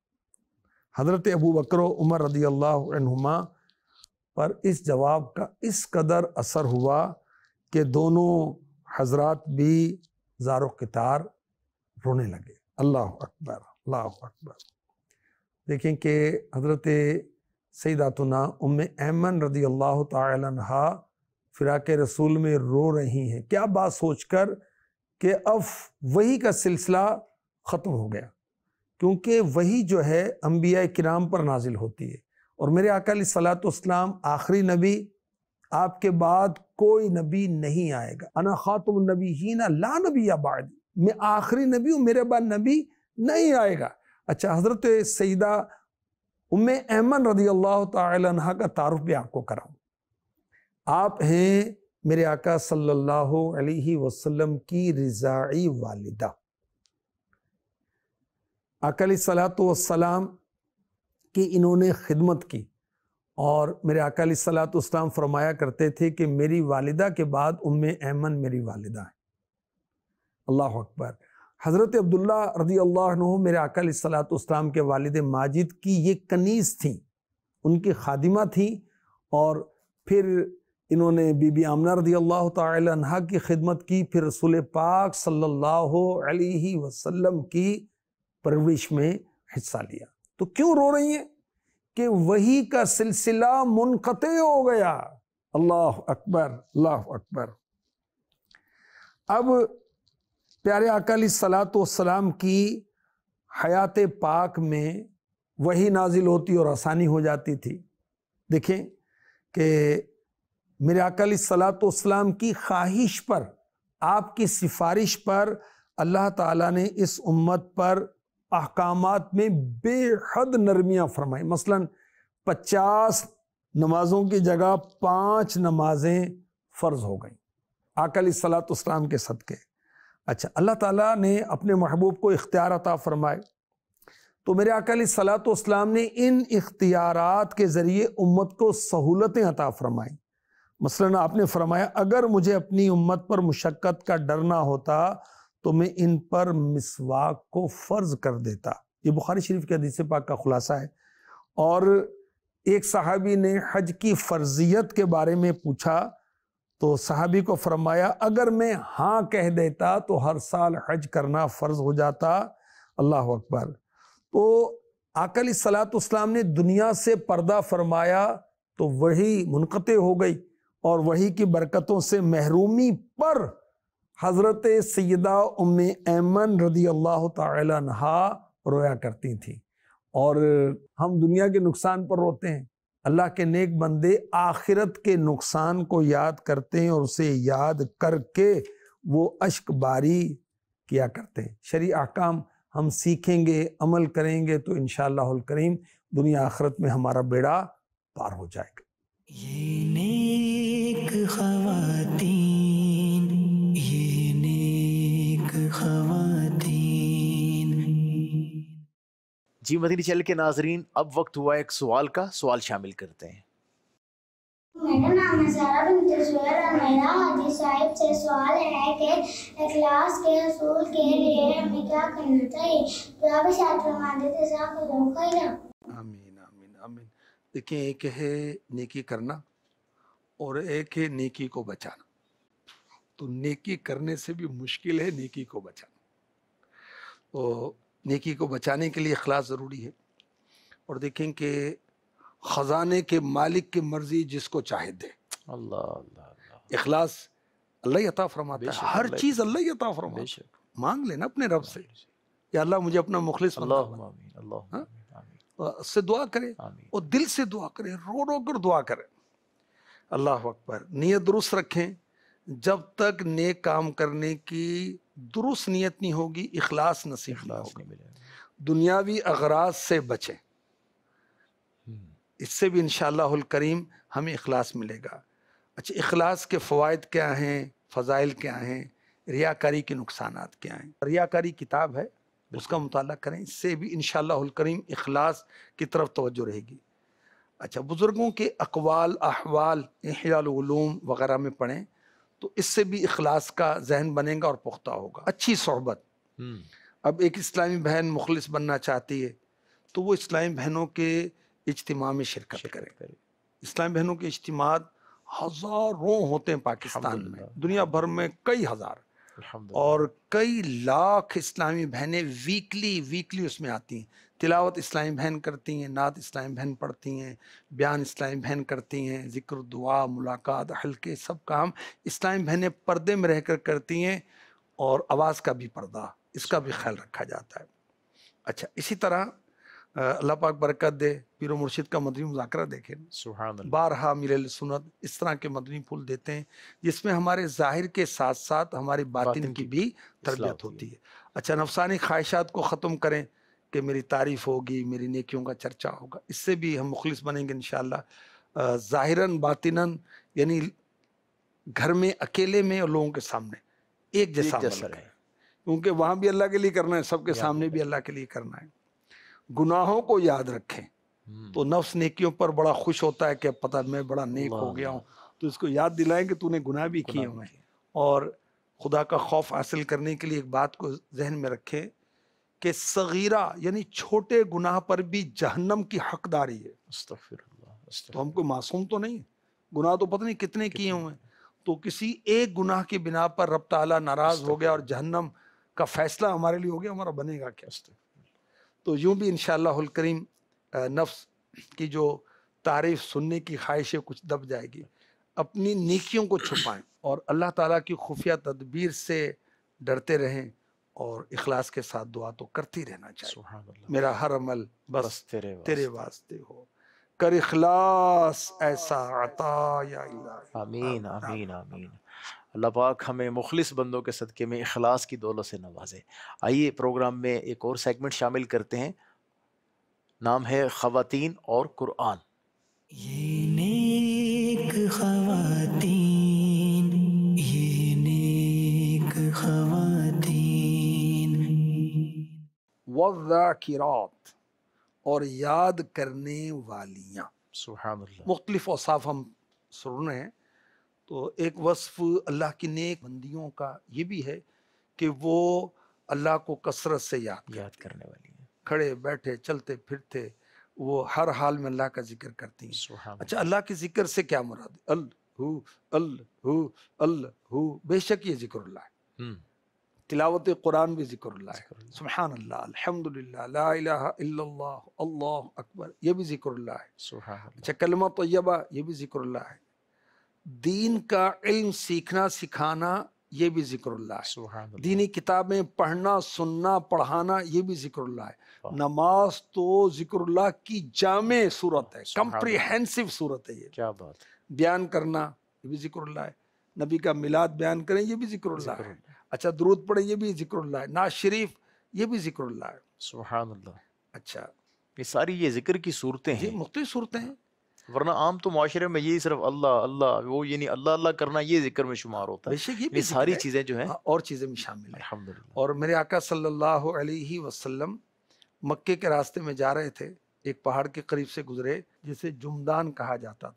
حضرت ابو بکر و عمر رضی اللہ عنہما پر اس جواب کا اس قدر اثر ہوا کہ دونوں حضرات بھی زار و قطار رونے لگے. اللہ اکبر، اللہ اکبر. دیکھیں کہ حضرت سیداتنا ایمن رضی اللہ تعالی عنہا فراق رسول میں رو رہی ہیں. کیا بات سوچ کر کہ اب وحی کا سلسلہ ختم ہو گیا، کیونکہ وحی جو ہے انبیاء کرام پر نازل ہوتی ہے، اور میرے آقا علیہ الصلوۃ والسلام آخری نبی، آپ کے بعد کوئی نبی نہیں آئے گا. انا خاتم النبیین لا نبی بعد، میں آخری نبی ہوں، میرے بعد نبی نہیں آئے گا. اچھا، حضرت سیدہ ایمن رضی اللہ تعالی عنہ کا تعارف بھی آپ کو کراؤں. آپ ہیں میرے آقا صلی اللہ علیہ وسلم کی رضاعی والدہ. آقا علیہ الصلوۃ والسلام کی انہوں نے خدمت کی، اور میرے آقا علیہ الصلوۃ والسلام فرمایا کرتے تھے کہ میری والدہ کے بعد ایمن میری والدہ ہیں. اللہ اکبر. حضرت عبداللہ رضی اللہ عنہ میرے آقا علیہ الصلوۃ والسلام کے والد ماجد کی یہ کنیز تھیں، ان کی خادمہ تھیں، اور پھر انہوں نے بی بی آمنہ رضی اللہ تعالی عنہ کی خدمت کی، پھر رسول پاک صلی اللہ علیہ وسلم کی پرورش میں حصہ لیا. تو کیوں رو رہی ہیں؟ کہ وحی کا سلسلہ منقطع ہو گیا. اللہ اکبر، اللہ اکبر. اب پیارے آقا علیہ الصلوۃ والسلام کی حیات پاک میں وحی نازل ہوتی اور آسانی ہو جاتی تھی. دیکھیں کہ میرے آقا علیہ الصلوۃ والسلام کی خواہش پر، آپ کی سفارش پر اللہ تعالیٰ نے اس امت پر احکامات میں بے حد نرمیاں فرمائیں. مثلا 50 نمازوں کی جگہ 5 نمازیں فرض ہو گئیں آقا علیہ الصلوۃ والسلام کے صدقے. اچھا، اللہ تعالیٰ نے اپنے محبوب کو اختیار عطا فرمائے، تو میرے آقا علیہ الصلوۃ والسلام نے ان اختیارات کے ذریعے امت کو سہولتیں عطا فرمائیں. مثلا آپ نے فرمایا اگر مجھے اپنی امت پر مشقت کا ڈر نہ ہوتا تو میں ان پر مسواک کو فرض کر دیتا. یہ بخاری شریف کی حدیث پاک کا خلاصہ ہے. اور ایک صحابی نے حج کی فرضیت کے بارے میں پوچھا تو صحابی کو فرمایا اگر میں ہاں کہہ دیتا تو ہر سال حج کرنا فرض ہو جاتا. اللہ اکبر. تو آقا علیہ الصلوۃ والسلام نے دنیا سے پردہ فرمایا تو وحی منقطع ہو گئی، اور وحی کی برکتوں سے محرومی پر حضرت سیدہ ایمن رضی اللہ تعالی عنہا رویا کرتی تھیں. اور ہم دنیا کے نقصان پر روتے ہیں، اللہ کے نیک بندے آخرت کے نقصان کو یاد کرتے ہیں اور اسے یاد کر کے وہ اشک باری کیا کرتے ہیں. شرعی احکام ہم سیکھیں گے، عمل کریں گے تو انشاءاللہ الکریم دنیا آخرت میں ہمارا بیڑا پار ہو جائے گا. یہ نیک خواتین، یہ نیک خواتین. جی مدنی چینل کے ناظرین، اب وقت ہوا ایک سوال کا. سوال شامل کرتے ہیں. मेरा नाम है सारा बिन्त सुहैल और मेरा हाजी साहिब से सवाल है कि इखलास के हसूल के लिए हमें क्या करना चाहिए? तो आप इरशाद फरमा देते जज़ाकल्लाहु खैरन। आमीन आमीन आमीन। देखिए, एक है नेकी करना और एक है नेकी को बचाना। तो नेकी करने से भी मुश्किल है नेकी को बचाना। तो नेकी को बचाने के लिए इखलास ज़रूरी है। और देखें कि ख़जाने के मालिक की मर्जी जिसको चाहे दे। अल्लाह अल्लाह अल्लाह। इखलास अल्लाह ही अता फरमाता है, बेशक हर अल्लाह चीज़ अल्लाह ही अता फरमाता है। बेशक। मांग लेना अपने रब से, या अल्लाह मुझे अपना मुखलिस बंदा अल्लाहुम्मा बना। आमीन अल्लाहुम्मा हाँ? आमीन आमीन से दुआ करे आमीन। और दिल से दुआ करे, रो रो कर दुआ करे। अल्लाह अकबर। नियत दुरुस्त रखें। जब तक नेक काम करने की दुरुस्त नियत नहीं होगी, इखलास नसीब नहीं इखलास होगा। नहीं मिलेगा। दुनियावी अगराज से बचें, इससे भी इंशाअल्लाहुल करीम हमें इखलास मिलेगा। अच्छा, इखलास के फ़वाइद क्या हैं, फ़ज़ाइल क्या हैं, रियाकारी के नुकसानात क्या हैं? रियाकारी किताब है, उसका मुताला करें, इससे भी इंशाअल्लाहुल करीम इखलास की तरफ तवज्जो रहेगी। अच्छा, बुज़ुर्गों के अक़वाल, अहवाल, इह्याउल उलूम वगैरह में पढ़ें, तो इससे भी इखलास का जहन बनेगा और पुख्ता होगा। अच्छी सोहबत। अब एक इस्लामी बहन मुखलिस बनना चाहती है, तो वो इस्लामी बहनों के इज्तिमा में शिरकत करें। इस्लामी बहनों के इज्तिमात हज़ारों होते हैं पाकिस्तान में, दुनिया भर में कई हज़ार और कई लाख इस्लामी बहनें वीकली उसमें आती हैं। तिलावत इस्लामी बहन करती हैं, नात इस्लामी बहन पढ़ती हैं, बयान इस्लामी बहन करती हैं, ज़िक्र, दुआ, मुलाकात, हल्के, सब काम इस्लामी बहनें पर्दे में रहकर करती हैं। और आवाज़ का भी पर्दा, इसका भी ख्याल रखा जाता है। अच्छा, इसी तरह अल्लाह पाक बरकत दे, पीरो मुर्शिद का मदनी मुज़ाकरा देखें, सुभान अल्लाह, बारहा मिले सुन्नत, इस तरह के मदनी फूल देते हैं जिसमें हमारे ज़ाहिर के साथ साथ हमारी बातिन की भी तरबियत होती है। अच्छा, नफसानी ख्वाहिशात को ख़त्म करें कि मेरी तारीफ़ होगी, मेरी नेकियों का चर्चा होगा, इससे भी हम मुखलिस बनेंगे इंशाअल्लाह। ज़ाहिरन बातिनन, यानी घर में अकेले में और लोगों के सामने एक जैसा है, क्योंकि वहाँ भी अल्लाह के लिए करना है, सबके सामने भी अल्लाह के लिए करना है। गुनाहों को याद रखें, तो नफ्स नेकियों पर बड़ा खुश होता है कि अब पता मैं बड़ा नेक हो गया हूँ, तो इसको याद दिलाएं कि तूने गुनाह भी किए हुए हैं। और खुदा का खौफ हासिल करने के लिए एक बात को जहन में रखें कि सगीरा यानी छोटे गुनाह पर भी जहन्नम की हकदारी है। तो हम कोई मासूम तो नहीं, गुनाह तो पता नहीं कितने किए हुए हैं, तो किसी एक गुनाह की बिना पर रब ताला नाराज हो गया और जहन्नम का फैसला हमारे लिए हो गया, हमारा बनेगा क्या? तो यूं भी इंशाअल्लाहुल करीम नफ्स की जो तारीफ सुनने की ख्वाहिश है कुछ दब जाएगी। अपनी नेकियों को छुपाएं और अल्लाह ताला की खुफिया तदबीर से डरते रहें और इखलास के साथ दुआ तो करती रहना चाहिए। मेरा हर अमल बस तेरे वास्ते हो, कर इखलास ऐसा अता या इलाही। आमीन आमीन आमीन। अल्लाह पाक हमें मुखलिस बंदों के सदक़े में इखलास की दौलत से नवाजे। आइए प्रोग्राम में एक और सेगमेंट शामिल करते हैं, नाम है ख़वातीन और कुरान। ये नेक ख़वातीन, ये नेक ख़वातीन, वज़ाकिरात, और याद करने वालियाँ। सुभान अल्लाह। मुख्तलिफ औसाफ हम सुन रहे हैं, तो एक वस्फ अल्लाह की नेक बंदियों का ये भी है कि वो अल्लाह को कसरत से याद करने वाली है। खड़े बैठे चलते फिरते वो हर हाल में अल्लाह का जिक्र करती हैं। अच्छा, अल्लाह के जिक्र से क्या मुराद है? अल्लाहू अल्लाहू अल्लाहू, बेशक ये जिक्रुल्लाह है। तिलावत कुरान भी जिक्रुल्लाह है। सुभान अल्लाह, अल्हम्दुलिल्लाह, ला इलाहा इल्लल्लाह, अल्लाहु अकबर, ये भी जिक्रुल्लाह है। अच्छा, कलमा तय्यबा, ये भी जिक्रुल्लाह है। दीन का इल्म सीखना सिखाना, ये भी जिक्रुल्लाह है। दीनी किताबें पढ़ना सुनना पढ़ाना, ये भी जिक्रुल्लाह है। नमाज तो जिक्रुल्लाह की जामे सूरत है, कम्प्रिहेंसिव सूरत है ये। क्या बात। बयान करना, ये भी जिक्रुल्लाह है। नबी का मिलाद बयान करें, ये भी जिक्रुल्लाह है। अच्छा, दुरूद पढ़े, ये भी जिक्रुल्लाह है। नाज शरीफ, ये भी जिक्रुल्लाह है। सुभान अल्लाह। अच्छा, ये सारी ये जिक्र की सूरतें हैं, मुख्तलिफ सूरतें हैं। वरना आम तो माशरे में यही सिर्फ अल्लाह अल्लाह वो यानी अल्लाह अल्लाह करना ये जिक्र में शुमार होता है। ये सारी चीज़ें जो हैं और चीज़ें भी शामिल हैं। अल्हम्दुलिल्लाह। और मेरे आका सल्लल्लाहु अलैहि वसल्लम मक्के के रास्ते में जा रहे थे, एक पहाड़ के करीब से गुजरे जिसे जुमदान कहा जाता था।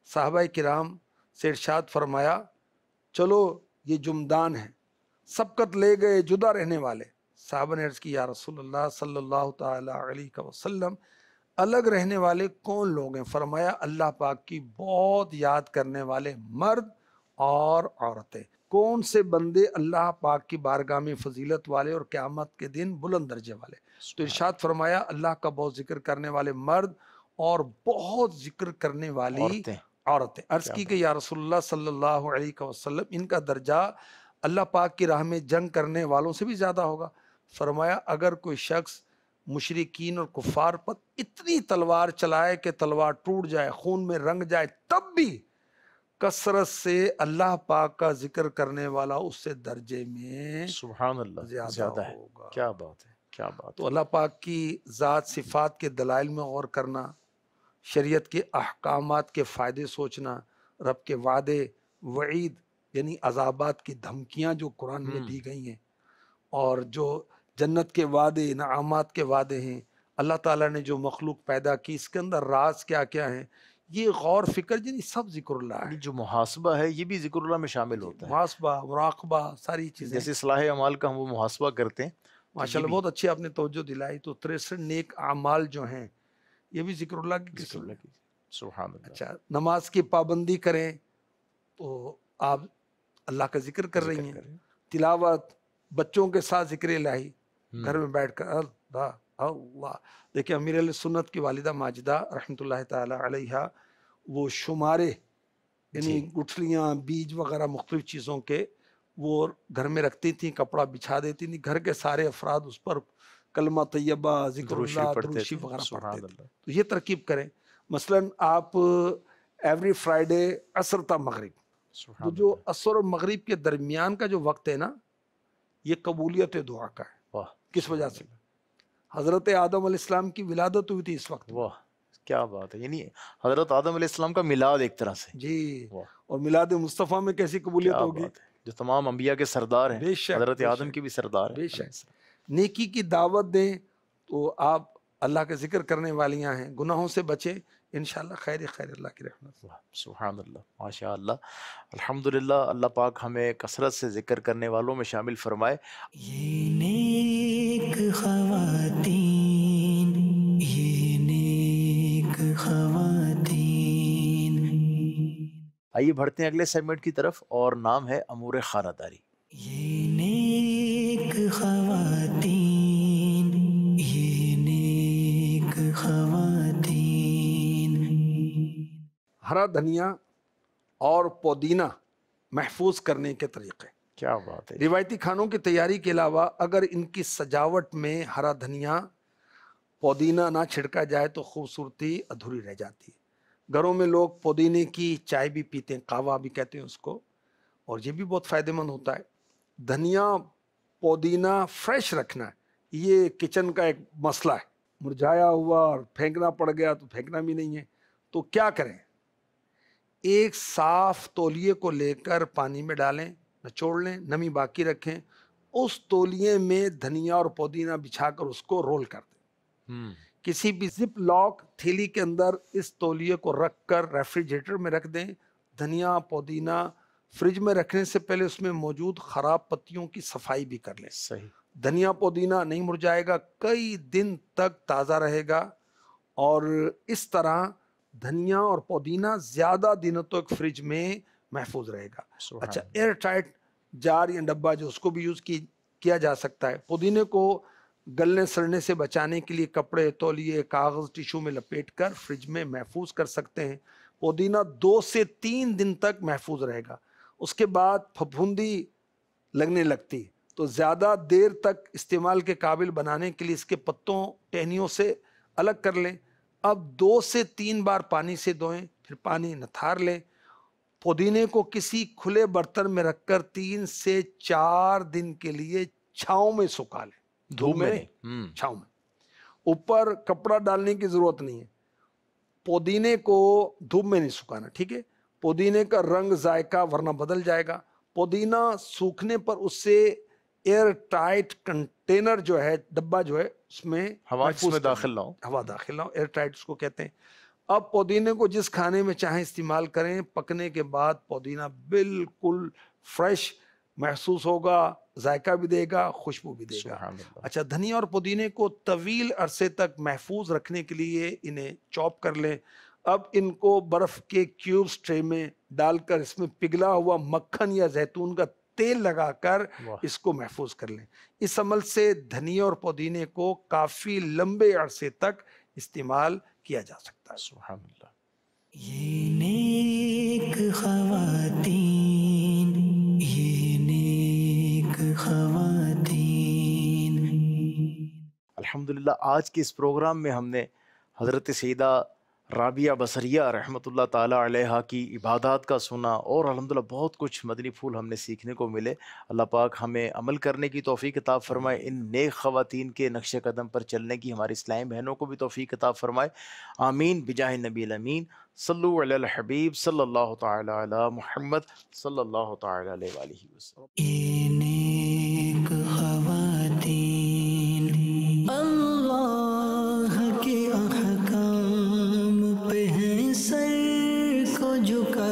صحابہ کرام سے ارشاد فرمایا چلو یہ جمدان ہیں، سبقت لے گئے جدا رہنے والے۔ صحابہ نے عرض کی یا رسول اللہ صلی اللہ تعالی علیہ وسلم الگ رہنے والے کون لوگ ہیں؟ فرمایا اللہ پاک کی بہت یاد کرنے والے مرد اور عورتیں۔ کون سے بندے اللہ پاک کی بارگاہ میں فضیلت والے اور قیامت کے دن بلند درجے والے؟ تو ارشاد فرمایا اللہ کا بہت ذکر کرنے والے مرد اور بہت ذکر کرنے والی عورتیں۔ عرض کی کہ یا رسول اللہ صلی اللہ علیہ وسلم ان کا درجہ اللہ پاک کی راہ میں جنگ کرنے والوں سے بھی زیادہ ہوگا۔ فرمایا اگر کوئی شخص مشرکین اور کفار پر اتنی تلوار چلائے کہ تلوار ٹوٹ جائے، خون میں رنگ جائے، تب بھی کثرت سے اللہ پاک کا ذکر کرنے والا اس سے درجے میں سبحان اللہ زیادہ ہے۔ ہوگا۔ کیا بات ہے، کیا بات تو اللہ پاک کی ذات صفات کے دلائل میں غور کرنا، شریعت کے احکامات کے فائدے سوچنا، رب کے وعدے وعید یعنی عذابات کی دھمکیاں جو قرآن میں دی گئی ہیں، اور جو جنت کے وعدے انعامات کے وعدے ہیں، اللہ تعالیٰ نے جو مخلوق پیدا کی اس کے اندر راز کیا کیا ہیں، یہ غور فکر یعنی سب ذکر اللہ ہے۔ جو محاسبہ ہے یہ بھی ذکر اللہ میں شامل ہوتا ہے، محاسبہ، مراقبہ، ساری چیزیں جیسے اصلاح اعمال کا ہم وہ محاسبہ کرتے ہیں۔ ماشاءاللہ بہت اچھی آپ نے توجہ دلائی۔ تو 63 نیک اعمال جو ہیں یہ بھی ذکر اللہ کی قسم ہے۔ سبحان اللہ۔ اچھا، نماز کی پابندی کریں تو آپ اللہ کا ذکر کر رہی ہیں، تلاوت، بچوں کے ساتھ ذکر الہی، گھر میں بیٹھ کر اللہ اللہ۔ دیکھیں امیر علیہ سنت کی والدہ ماجدہ رحمۃ اللہ تعالی علیہ وہ شمارے یعنی گٹھلیاں، بیج وغیرہ مختلف چیزوں کے وہ گھر میں رکھتی تھیں، کپڑا بچھا دیتی تھیں، گھر کے سارے افراد اس پر کلمہ طیبہ، ذکر اللہ، درود شریف وغیرہ پڑھتے تھے۔ تو یہ ترکیب کریں۔ مثلا آپ ایوری فرائیڈے عصر تا مغرب، تو جو عصر اور مغرب کے درمیان کا جو وقت ہے نا، یہ قبولیت دعا کا ہے۔ کس وجہ سے؟ حضرت آدم علیہ السلام کی ولادت ہوئی تھی اس وقت۔ واہ کیا بات ہے، یعنی حضرت آدم علیہ السلام کا میلاد ایک طرح سے جی، اور میلاد مصطفیٰ میں کیسی قبولیت ہوگی، جو تمام انبیاء کے سردار ہیں، بے شک، حضرت آدم کی بھی سردار ہیں۔ بے شک۔ نیکی کی دعوت دیں تو آپ اللہ کا ذکر کرنے والیاں ہیں، گناہوں سے بچیں، انشاءاللہ خیر خیر اللہ کی رحمت۔ سبحان اللہ، ماشاء اللہ، الحمدللہ۔ اللہ پاک ہمیں کثرت سے ذکر کرنے والوں میں شامل فرمائے۔ یہ نیک خواتین، یہ نیک خواتین۔ آئیے بڑھتے ہیں اگلے سیگمنٹ کی طرف، اور نام ہے امور خانہ داری۔ یہ نیک خواتین، یہ نیک خواتین۔ ہرا دھنیا اور پودینہ محفوظ کرنے کے طریقے۔ کیا بات ہے۔ روایتی کھانوں کی تیاری کے علاوہ اگر ان کی سجاوٹ میں ہرا دھنیا پودینہ نہ چھڑکا جائے تو خوبصورتی ادھوری رہ جاتی ہے۔ گھروں میں لوگ پودینے کی چائے بھی پیتے ہیں، قہوہ بھی کہتے ہیں اس کو، اور یہ بھی بہت فائدہ مند ہوتا ہے۔ دھنیا پودینہ فریش رکھنا ہے، یہ کچن کا ایک مسئلہ ہے، مرجھایا ہوا اور پھینکنا پڑ گیا تو پھینکنا بھی نہیں ہے، تو کیا کریں؟ ایک صاف تولیے کو لے کر پانی میں ڈالیں، نچوڑ لیں، نمی باقی رکھیں، اس تولیے میں دھنیا اور پودینہ بچھا کر اس کو رول کر دیں۔ کسی بھی زپ لاک تھیلی کے اندر اس تولیے کو رکھ کر ریفریجریٹر میں رکھ دیں۔ دھنیا پودینہ فریج میں رکھنے سے پہلے اس میں موجود خراب پتیوں کی صفائی بھی کر لیں۔ صحیح۔ دھنیا پودینہ نہیں مرجھائے گا، کئی دن تک تازہ رہے گا، اور اس طرح دھنیا اور پودینہ زیادہ دنوں تک فریج میں محفوظ رہے گا۔ اچھا، ایئر ٹائٹ جار یا ڈبہ جو اس کو بھی یوز کیا جا سکتا ہے۔ پودینے کو گلنے سڑنے سے بچانے کے لیے کپڑے، تولیے، کاغذ، ٹیشو میں لپیٹ کر فریج میں محفوظ کر سکتے ہیں۔ پودینہ 2 سے 3 دن تک محفوظ رہے گا، اس کے بعد پھپھوندی لگنے لگتی، تو زیادہ دیر تک استعمال کے قابل بنانے کے لیے اس کے پتوں ٹہنیوں سے الگ کر لیں۔ اب 2 سے 3 بار پانی سے دھوئیں، پھر پانی نتھار لیں۔ پودینے کو کسی کھلے برتن میں رکھ کر 3 سے 4 دن کے لیے چھاؤں میں سکھا لیں، دھوپ میں نہیں، چھاؤں میں۔ اوپر کپڑا ڈالنے کی ضرورت نہیں ہے، پودینے کو دھوپ میں نہیں سکھانا، ٹھیک ہے؟ پودینے کا رنگ ذائقہ ورنہ بدل جائے گا۔ پودینہ سوکھنے پر اس سے ایئر ٹائٹ کنٹینر جو ہے، ڈبہ جو ہے، اس میں ہوا اس میں داخل نہ ہو، ہوا داخل نہ ہو، ایئر ٹائٹ اس کو کہتے ہیں۔ اب پودینے کو جس کھانے میں چاہیں استعمال کریں، پکنے کے بعد پودینہ بالکل فریش محسوس ہوگا، ذائقہ بھی دے گا، خوشبو بھی دے گا۔ سبحان اللہ۔ اچھا، دھنیا اور پودینے کو طویل عرصے تک محفوظ رکھنے کے لیے انہیں چاپ کر لیں۔ اب ان کو برف کے کیوبس ٹرے میں ڈال کر اس میں پگھلا ہوا مکھن یا زیتون کا تیل لگا کر اس کو محفوظ کر لیں۔ اس عمل سے دھنیا اور پودینے کو کافی لمبے عرصے تک استعمال کیا جا سکتا ہے۔ سبحان اللہ۔ یہ نیک خواتین، یہ نیک خواتین۔ الحمدللہ آج کے اس پروگرام میں ہم نے حضرت سیدہ رابعہ بصریہ رحمۃ اللہ تعالیٰ علیہ کی عبادات کا سنا، اور الحمدللہ بہت کچھ مدنی پھول ہم نے سیکھنے کو ملے۔ اللہ پاک ہمیں عمل کرنے کی توفیق عطا فرمائے، ان نیک خواتین کے نقش قدم پر چلنے کی ہماری اسلامی بہنوں کو بھی توفیق عطا فرمائے، آمین بجاہ نبی الامین۔ صلو علی الحبیب صلی اللہ تعالی علی محمد صلی اللہ تعالی علیہ وآلہ وسلم۔ یہ نیک خواتین اللہ کے احکام پہ ہیں سر کو جھکا